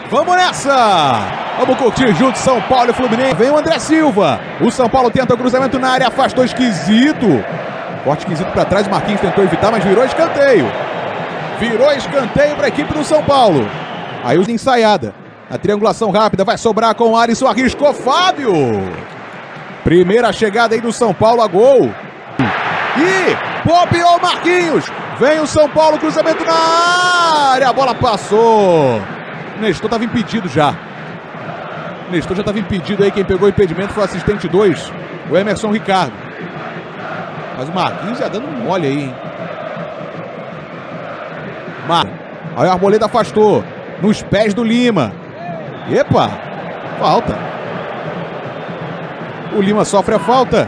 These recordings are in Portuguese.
Vamos nessa! Vamos curtir junto São Paulo e Fluminense. Vem o André Silva. O São Paulo tenta o cruzamento na área, afastou esquisito. Corte esquisito para trás, o Marquinhos tentou evitar, mas virou escanteio. Virou escanteio para a equipe do São Paulo. Aí usa ensaiada. A triangulação rápida vai sobrar com o Alisson, arriscou Fábio. Primeira chegada aí do São Paulo a gol. E bobeou Marquinhos. Vem o São Paulo, cruzamento na área. A bola passou. Nestor estava impedido já. Nestor já estava impedido aí. Quem pegou o impedimento foi o assistente 2, o Emerson Ricardo. Mas o Marquinhos já dando um mole aí, hein? Aí o Arboleda afastou. Nos pés do Lima. Epa! Falta. O Lima sofre a falta.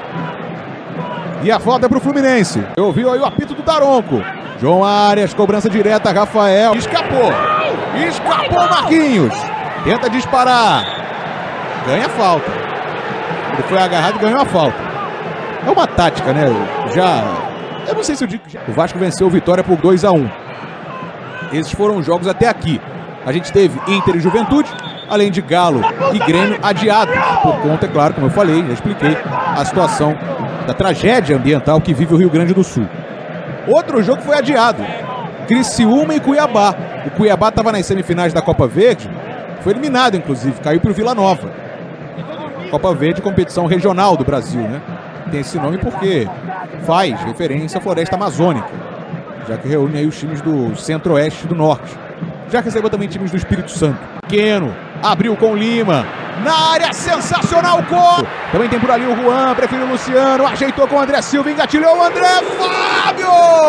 E a falta é pro Fluminense. Eu ouvi aí o apito do Daronco. João Arias, cobrança direta, Rafael. Escapou. Escapou Marquinhos. Tenta disparar. Ganha a falta. Ele foi agarrado e ganhou a falta. É uma tática, né? Eu não sei se eu digo. O Vasco venceu o Vitória por 2-1. Esses foram os jogos até aqui. A gente teve Inter e Juventude, além de Galo e Grêmio adiados. Por conta, é claro, como eu falei, já expliquei, a situação da tragédia ambiental que vive o Rio Grande do Sul. Outro jogo foi adiado. Criciúma e Cuiabá. O Cuiabá estava nas semifinais da Copa Verde. Foi eliminado, inclusive. Caiu para o Vila Nova. Copa Verde, competição regional do Brasil, né? Tem esse nome porque faz referência à floresta amazônica, já que reúne aí os times do centro-oeste e do norte. Já recebeu também times do Espírito Santo. Pequeno, abriu com Lima. Na área, sensacional, gol! Também tem por ali o Juan, preferiu o Luciano, ajeitou com o André Silva, engatilhou o André Fábio!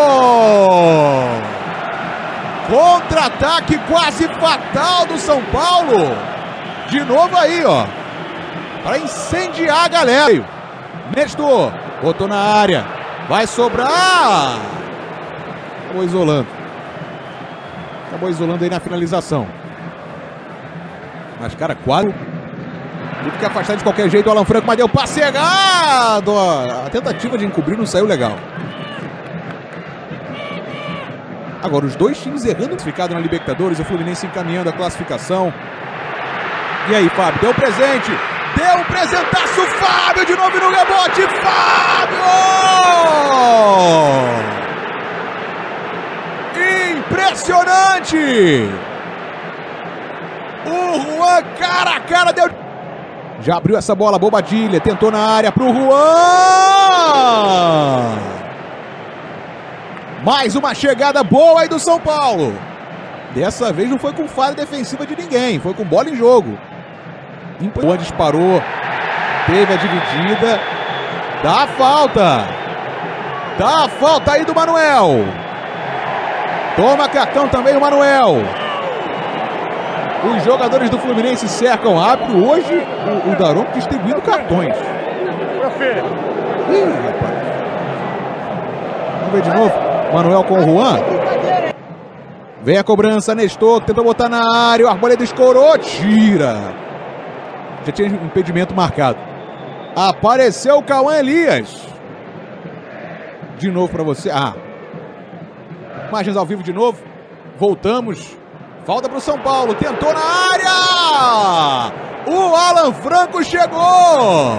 Contra-ataque quase fatal do São Paulo. De novo aí, ó. Para incendiar a galera. Nestor, botou na área. Vai sobrar. Acabou isolando. Acabou isolando aí na finalização. Mas, cara, quase. Teve que afastar de qualquer jeito o Alan Franco, mas deu passe errado. A tentativa de encobrir não saiu legal. Agora, os dois times errando ficado na Libertadores, o Fluminense encaminhando a classificação. E aí, Fábio, deu presente. Deu um presentaço, Fábio, de novo no rebote. Fábio! Impressionante! O Juan cara a cara deu... Já abriu essa bola, Bobadilha, tentou na área pro Juan! Mais uma chegada boa aí do São Paulo. Dessa vez não foi com falha defensiva de ninguém, foi com bola em jogo. Juan disparou, teve a dividida, dá a falta. Dá a falta aí do Manuel. Toma cartão também o Manuel. Os jogadores do Fluminense cercam rápido. Hoje o Daronco distribuindo cartões. Ih, rapaz. Vamos ver de novo. Manuel com o Juan. Vem a cobrança, Nestor tentou botar na área. O Arboleda escorou, tira. Já tinha impedimento marcado. Apareceu o Cauã Elias. De novo para você. Imagens ao vivo de novo. Voltamos. Falta para o São Paulo. Tentou na área. O Alan Franco chegou.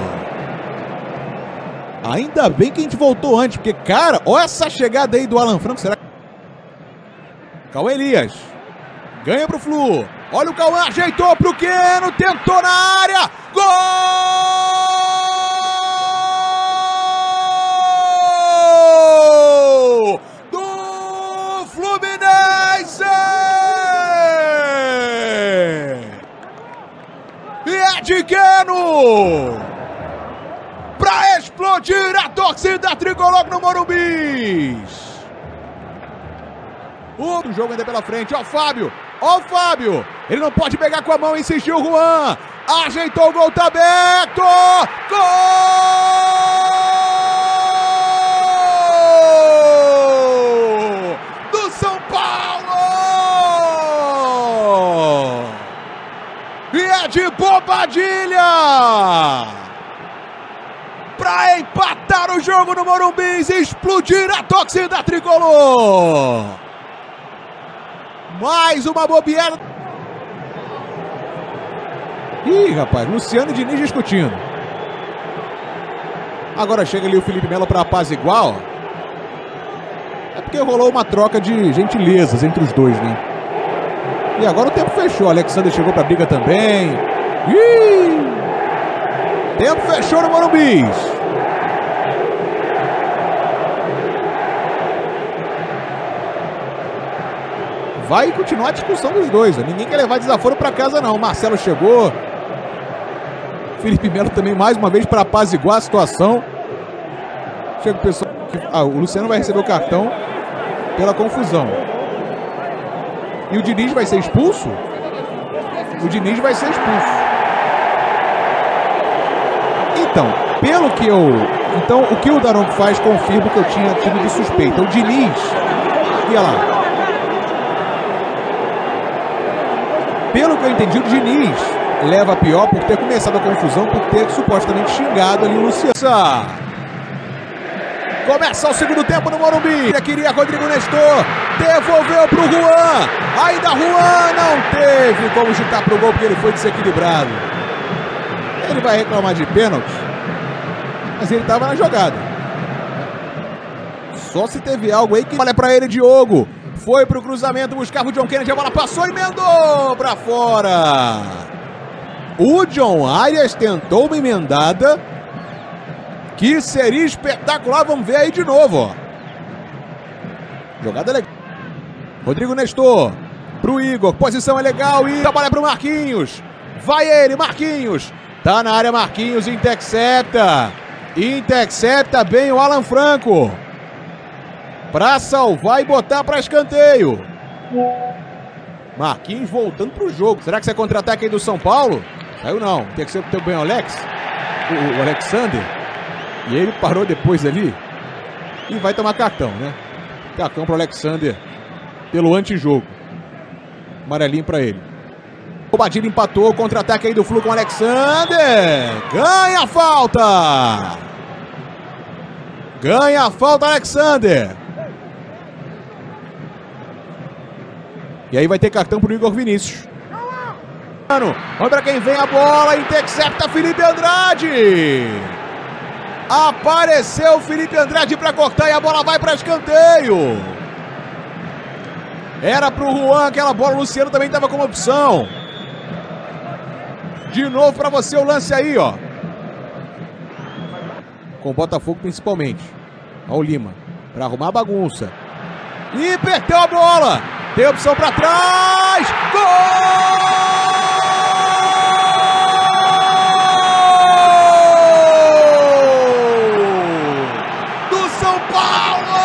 Ainda bem que a gente voltou antes. Porque, cara, olha essa chegada aí do Alan Franco. Será que... Cauã Elias. Ganha para o Flu. Olha o Cauã. Ajeitou para o Queno. Tentou na área. Gol! De Queno para explodir a torcida tricolor no Morumbi. O jogo ainda pela frente, ó o Fábio, ele não pode pegar com a mão, insistiu o Juan, ajeitou o gol, tá aberto, gol do São Paulo, e é de Bobadilha para empatar o jogo no Morumbi e explodir a torcida tricolor. Mais uma bobeada. Ih, rapaz, Luciano e Diniz discutindo. Agora chega ali o Felipe Melo para apaziguar, ó. É porque rolou uma troca de gentilezas entre os dois, né? E agora o tempo fechou. Alexander chegou pra briga também. Ih! Tempo fechou no Morumbi. Vai continuar a discussão dos dois. Ó. Ninguém quer levar desaforo pra casa, não. O Marcelo chegou. Felipe Melo também mais uma vez para apaziguar a situação. Chega o pessoal. O Luciano vai receber o cartão pela confusão. E o Diniz vai ser expulso? O Diniz vai ser expulso. Então, o que o Daronco faz confirma o que eu tinha tido de suspeita. O Diniz, ia lá. Pelo que eu entendi, o Diniz leva a pior por ter começado a confusão, por ter supostamente xingado ali o Luciano. Começa o segundo tempo no Morumbi. Queria Rodrigo Nestor. Devolveu pro Juan. Ainda Juan não teve como chutar pro gol porque ele foi desequilibrado. Ele vai reclamar de pênalti. Mas ele estava na jogada. Só se teve algo aí que... Olha pra ele, Diogo. Foi pro cruzamento, buscava o John Kennedy. A bola passou e emendou pra fora. O John Arias tentou uma emendada que seria espetacular. Vamos ver aí de novo, ó. Jogada legal. Rodrigo Nestor pro Igor. Posição é legal. E a bola é pro Marquinhos. Vai ele, Marquinhos. Tá na área, Marquinhos. Intercepta. Intercepta bem o Alan Franco. Pra salvar e botar pra escanteio. Marquinhos voltando pro jogo. Será que isso é contra-ataque aí do São Paulo? Saiu não. Tem que ser o bem Alex. O Alexander. E ele parou depois ali. E vai tomar cartão, né? Cartão pro Alexander. Pelo antijogo. Amarelinho pra ele. O Badilha empatou. Contra-ataque aí do Flu com o Alexander. Ganha a falta. Ganha a falta, Alexander. E aí vai ter cartão pro Igor Vinícius. Olha pra quem vem a bola. Intercepta Felipe Andrade. Apareceu o Felipe Andrade pra cortar e a bola vai pra escanteio. Era pro Juan aquela bola. O Luciano também tava como opção. De novo pra você o lance aí, ó. Com o Botafogo principalmente. Olha o Lima. Pra arrumar a bagunça. E perdeu a bola. Tem opção pra trás. Gol! Do São Paulo!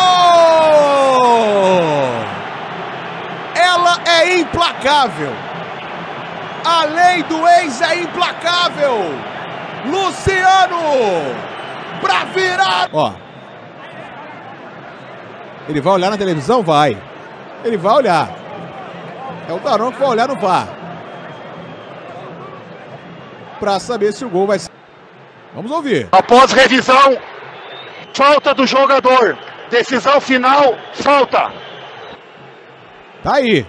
Ela é implacável. A lei do ex é implacável. Luciano pra virar. Ó. Ele vai olhar na televisão? Vai. Ele vai olhar. É o Daronco que vai olhar no VAR. Pra saber se o gol vai ser. Vamos ouvir. Após revisão, falta do jogador. Decisão final, falta. Tá aí.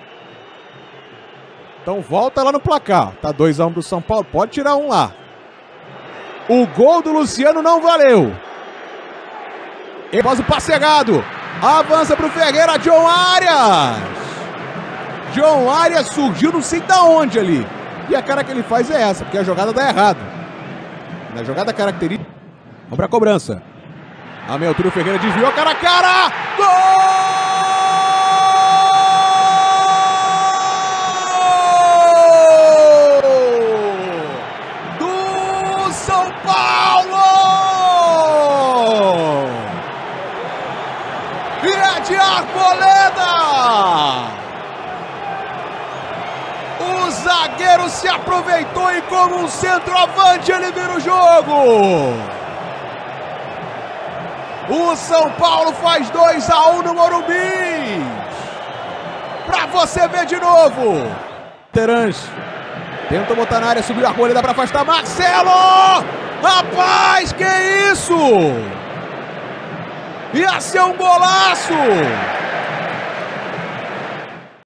Então volta lá no placar. Tá 2-1 do São Paulo. Pode tirar um lá. O gol do Luciano não valeu. Após o passe errado. Avança pro Ferreira. John Arias. John Arias surgiu não sei da onde ali. E a cara que ele faz é essa, porque a jogada dá errado. Na jogada característica. Vamos pra cobrança. A meia altura o Ferreira desviou. Cara a cara. Gol! São Paulo! E é de Arboleda! O zagueiro se aproveitou e como um centroavante ele vira o jogo! O São Paulo faz 2-1 no Morumbi! Pra você ver de novo! Terãs. Tenta botar na área, subiu a Arboleda para afastar Marcelo! Rapaz, que isso? Ia ser um golaço!